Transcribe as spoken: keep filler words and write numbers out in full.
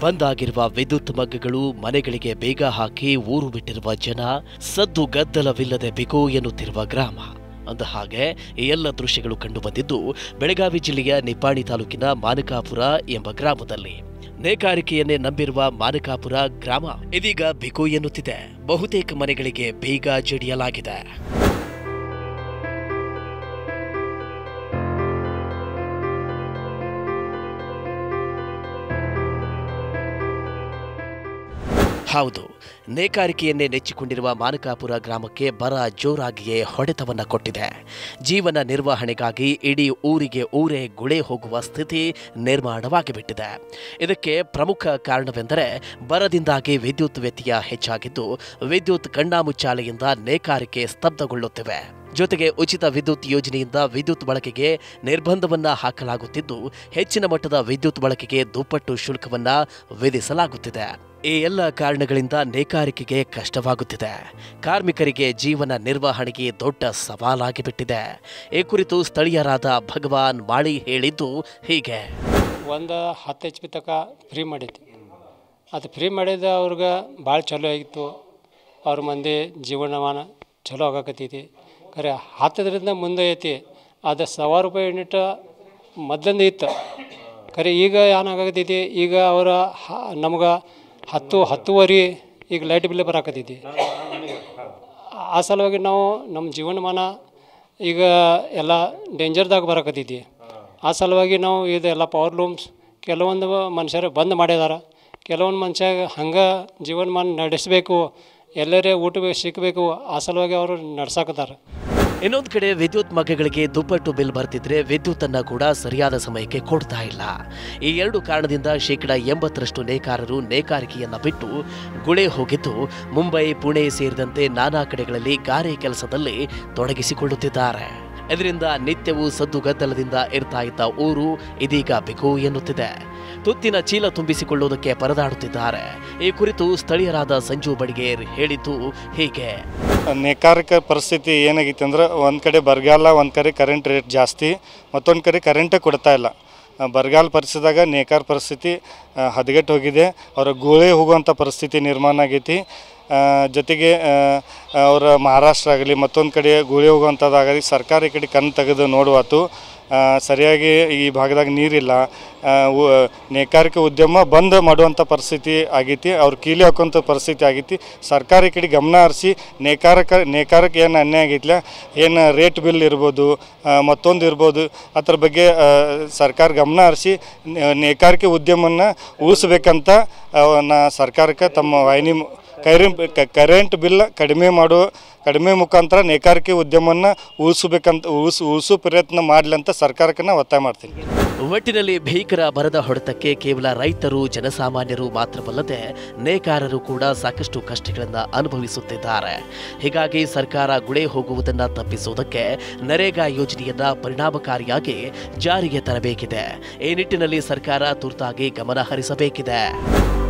ಬಂದ್ ಆಗಿರುವ ವಿದ್ಯುತ್ ಮಗ್ಗಗಳು ಮನೆಗಳಿಗೆ ಬೇಗ ಹಾಕಿ ಊರು ಬಿಟ್ಟಿರುವ ಜನ, ಸದ್ದು ಗದ್ದಲವಿಲ್ಲದೆ ಬಿಗೋ ಎನ್ನುತ್ತಿರುವ ಗ್ರಾಮ. ಅಂದ ಹಾಗೆ ಈ ಎಲ್ಲ ದೃಶ್ಯಗಳು ಕಂಡುಬಂದಿದ್ದು ಬೆಳಗಾವಿ ಜಿಲ್ಲೆಯ ನಿಪ್ಪಾಣಿ ತಾಲೂಕಿನ ಮಾನಕಾಪುರ ಎಂಬ ಗ್ರಾಮದಲ್ಲಿ. ನೇಕಾರಿಕೆಯನ್ನೇ ನಂಬಿರುವ ಮಾನಕಾಪುರ ಗ್ರಾಮ ಇದೀಗ ಬಿಗೋ ಎನ್ನುತ್ತಿದೆ. ಬಹುತೇಕ ಮನೆಗಳಿಗೆ ಬೇಗ ಜಡಿಯಲಾಗಿದೆ. ಹೌದು, ನೇಕಾರಿಕೆಯನ್ನೇ ನೆಚ್ಚಿಕೊಂಡಿರುವ ಮಾನಕಾಪುರ ಗ್ರಾಮಕ್ಕೆ ಬರ ಜೋರಾಗಿಯೇ ಹೊಡೆತವನ್ನ ಕೊಟ್ಟಿದೆ. ಜೀವನ ನಿರ್ವಹಣೆಗಾಗಿ ಇಡೀ ಊರಿಗೆ ಊರೇ ಗುಳೆ ಹೋಗುವ ಸ್ಥಿತಿ ನಿರ್ಮಾಣವಾಗಿಬಿಟ್ಟಿದೆ. ಇದಕ್ಕೆ ಪ್ರಮುಖ ಕಾರಣವೆಂದರೆ ಬರದಿಂದಾಗಿ ವಿದ್ಯುತ್ ವ್ಯತ್ಯಯ ಹೆಚ್ಚಾಗಿದ್ದು, ವಿದ್ಯುತ್ ಕಣ್ಣಾಮುಚ್ಚಾಲೆಯಿಂದ ನೇಕಾರಿಕೆ ಸ್ತಬ್ಧಗೊಳ್ಳುತ್ತಿವೆ. ಜೊತೆಗೆ ಉಚಿತ ವಿದ್ಯುತ್ ಯೋಜನೆಯಿಂದ ವಿದ್ಯುತ್ ಬಳಕೆಗೆ ನಿರ್ಬಂಧವನ್ನ ಹಾಕಲಾಗುತ್ತಿದ್ದು, ಹೆಚ್ಚಿನ ಮಟ್ಟದ ವಿದ್ಯುತ್ ಬಳಕೆಗೆ ದುಪ್ಪಟ್ಟು ಶುಲ್ಕವನ್ನ ವಿಧಿಸಲಾಗುತ್ತಿದೆ. ಈ ಎಲ್ಲ ಕಾರಣಗಳಿಂದ ನೇಕಾರಿಕೆಗೆ ಕಷ್ಟವಾಗುತ್ತಿದೆ. ಕಾರ್ಮಿಕರಿಗೆ ಜೀವನ ನಿರ್ವಹಣೆಗೆ ದೊಡ್ಡ ಸವಾಲಾಗಿ ಬಿಟ್ಟಿದೆ. ಈ ಕುರಿತು ಸ್ಥಳೀಯರಾದ ಭಗವಾನ್ ಮಾಳಿ ಹೇಳಿದ್ದು ಹೀಗೆ. ಒಂದು ಹತ್ತು ಎಚ್ ಪಿ ತನಕ ಫ್ರೀ ಮಾಡಿತ್ತು. ಅದು ಫ್ರೀ ಮಾಡಿದ ಅವ್ರಿಗೆ ಭಾಳ ಚಲೋ ಆಗಿತ್ತು. ಅವ್ರ ಮಂದಿ ಜೀವನಮಾನ ಚಲೋ ಆಗಕತ್ತೈತಿ. ಖರೆ ಹತ್ತರಿಂದ ಮುಂದೆ ಐತಿ. ಅದು ಸಾವಿರ ರೂಪಾಯಿ ಯೂನಿಟ್ ಮೊದಲಿಂದ ಇತ್ತು. ಖರೆ ಈಗ ಏನಾಗತ್ತೈತಿ, ಈಗ ಅವರ ನಮ್ಗೆ ಹತ್ತು ಹತ್ತುವರೆ ಈಗ ಲೈಟ್ ಬಿಲ್ ಬರಾಕತ್ತೈತಿ. ಆ ಸಲುವಾಗಿ ನಾವು ನಮ್ಮ ಜೀವನಮಾನ ಈಗ ಎಲ್ಲ ಡೇಂಜರ್ದಾಗ ಬರಾಕತ್ತೈತಿ. ಆ ಸಲುವಾಗಿ ನಾವು ಇದೆಲ್ಲ ಪವರ್ ಲೂಮ್ಸ್ ಕೆಲವೊಂದು ಮನುಷ್ಯರು ಬಂದ್ ಮಾಡಿದಾರೆ. ಕೆಲವೊಂದು ಮನುಷ್ಯ ಹಂಗೆ ಜೀವನಮಾನ ನಡೆಸಬೇಕು, ಎಲ್ಲರೇ ಊಟ ಸಿಕ್ಕಬೇಕು, ಆ ಸಲುವಾಗಿ ಅವರು ನಡ್ಸಾಕತ್ತಾರೆ. ಇನ್ನೊಂದು ಕಡೆ ವಿದ್ಯುತ್ ಮಗ್ಗಗಳಿಗೆ ದುಪ್ಪಟ್ಟು ಬಿಲ್ ಬರ್ತಿದ್ರೆ ವಿದ್ಯುತ್ ಅನ್ನ ಕೂಡ ಸರಿಯಾದ ಸಮಯಕ್ಕೆ ಕೊಡ್ತಾ ಇಲ್ಲ. ಈ ಎರಡು ಕಾರಣದಿಂದ ಶೇಕಡಾ ಎಂಬತ್ತರಷ್ಟು ನೇಕಾರರು ನೇಕಾರಿಕೆಯನ್ನ ಬಿಟ್ಟು ಗುಳೆ ಹೋಗಿದ್ದು, ಮುಂಬೈ, ಪುಣೆ ಸೇರಿದಂತೆ ನಾನಾ ಕಡೆಗಳಲ್ಲಿ ಗಾರೆ ಕೆಲಸದಲ್ಲಿ ತೊಡಗಿಸಿಕೊಳ್ಳುತ್ತಿದ್ದಾರೆ. ಇದರಿಂದ ನಿತ್ಯವೂ ಸದ್ದುಗದ್ದಲದಿಂದ ಇರ್ತಾ ಇದ್ದ ಊರು ಇದೀಗ ಬಿಗೋ ಎನ್ನುತ್ತಿದೆ. ತುತ್ತಿನ ಚೀಲ ತುಂಬಿಸಿಕೊಳ್ಳುವುದಕ್ಕೆ ಪರದಾಡುತ್ತಿದ್ದಾರೆ. ಈ ಕುರಿತು ಸ್ಥಳೀಯರಾದ ಸಂಜು ಬಡಿಗೇರ್ ಹೇಳಿದ್ದು ಹೀಗೆ. ನೇಕಾರಿಕೆ ಪರಿಸ್ಥಿತಿ ಏನಾಗಿತ್ತು ಅಂದ್ರೆ, ಒಂದು ಕಡೆ ಬರಗಾಲ, ಒಂದು ಕಡೆ ಕರೆಂಟ್ ರೇಟ್ ಜಾಸ್ತಿ, ಮತ್ತೊಂದು ಕಡೆ ಕರೆಂಟೇ ಕೊಡ್ತಾ ಇಲ್ಲ. ಬರಗಾಲ ಪರಿಸ್ಥಿತಿದಾಗ ನೇಕಾರ ಪರಿಸ್ಥಿತಿ ಹದಗೆಟ್ಟು ಹೋಗಿದೆ. ಅವರ ಗೋಳೆ ಹೋಗುವಂಥ ಪರಿಸ್ಥಿತಿ ನಿರ್ಮಾಣ ಆಗೈತಿ. ಜೊತೆಗೆ ಅವರ ಮಹಾರಾಷ್ಟ್ರ ಆಗಲಿ ಮತ್ತೊಂದು ಕಡೆ ಗೋಳೆ ಹೋಗುವಂಥದ್ದಾಗಲಿ ಸರ್ಕಾರ ಈ ಕಡೆ ಕಣ್ಣು ತೆಗೆದು ನೋಡುವಾತು. ಸರಿಯಾಗಿ ಈ ಭಾಗದಾಗ ನೀರಿಲ್ಲ. ನೇಕಾರಿಕೆ ಉದ್ಯಮ ಬಂದ್ ಮಾಡುವಂಥ ಪರಿಸ್ಥಿತಿ ಆಗೈತಿ. ಅವ್ರು ಕೀಲಿ ಹಾಕುವಂಥ ಪರಿಸ್ಥಿತಿ ಆಗೈತಿ. ಸರ್ಕಾರ ಈ ಕಡೆ ಗಮನ ಹರಿಸಿ ನೇಕಾರಕ ನೇಕಾರಕ್ಕೆ ಏನು ಅನ್ಯಾಯ ಆಗೈತಿಲ್ಲ, ಏನು ರೇಟ್ ಬಿಲ್ ಇರ್ಬೋದು, ಮತ್ತೊಂದು ಇರ್ಬೋದು, ಅದ್ರ ಬಗ್ಗೆ ಸರ್ಕಾರ ಗಮನ ಹರಿಸಿ ನೇಕಾರಿಕೆ ಉದ್ಯಮವನ್ನು ಉಳಿಸ್ಬೇಕಂತ ನಾ ಸರ್ಕಾರಕ್ಕೆ ತಮ್ಮ ವಾಹಿನಿ ಕರೆಂಟ್ ಬಿಲ್ ಕಡಿಮೆ ಮಾಡುವ ಕಡಿಮೆ ಮುಖಾಂತರ ನೇಕಾರಿಕೆ ಉದ್ಯಮವನ್ನು ಉಳಿಸಬೇಕಂತ ಉಳಿಸ್ ಉಳಿಸೋ ಪ್ರಯತ್ನ ಮಾಡಲಿ ಅಂತ ಸರ್ಕಾರಕ್ಕೆ ನಾನು ಒತ್ತಾಯ ಮಾಡ್ತೀನಿ. ಒಟ್ಟಿನಲ್ಲಿ ಭೀಕರ ಬರದ ಹೊಡೆತಕ್ಕೆ ಕೇವಲ ರೈತರು, ಜನಸಾಮಾನ್ಯರು ಮಾತ್ರವಲ್ಲದೆ ನೇಕಾರರು ಕೂಡ ಸಾಕಷ್ಟು ಕಷ್ಟಗಳನ್ನು ಅನುಭವಿಸುತ್ತಿದ್ದಾರೆ. ಹೀಗಾಗಿ ಸರ್ಕಾರ ಗುಳೆ ಹೋಗುವುದನ್ನು ತಪ್ಪಿಸುವುದಕ್ಕೆ ನರೇಗಾ ಯೋಜನೆಯನ್ನ ಪರಿಣಾಮಕಾರಿಯಾಗಿ ಜಾರಿಗೆ ತರಬೇಕಿದೆ. ಈ ನಿಟ್ಟಿನಲ್ಲಿ ಸರ್ಕಾರ ತುರ್ತಾಗಿ ಗಮನ ಹರಿಸಬೇಕಿದೆ.